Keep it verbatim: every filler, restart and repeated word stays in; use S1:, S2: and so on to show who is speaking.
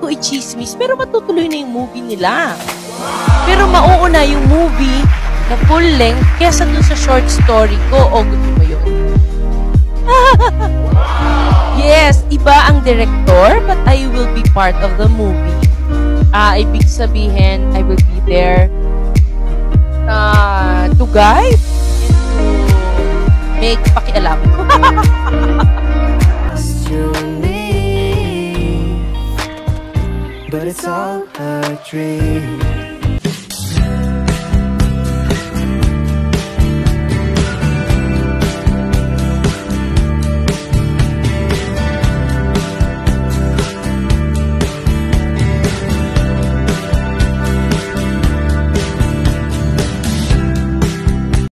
S1: ko i-chismis, pero matutuloy na yung movie nila. Pero mauuna yung movie na full length kesa dun sa short story ko. O, gusto mo yun? Yes, iba ang director, but I will be part of the movie. Ah, uh, ibig sabihin, I will be there uh, to guide and to make pakialam.
S2: But it's all a dream.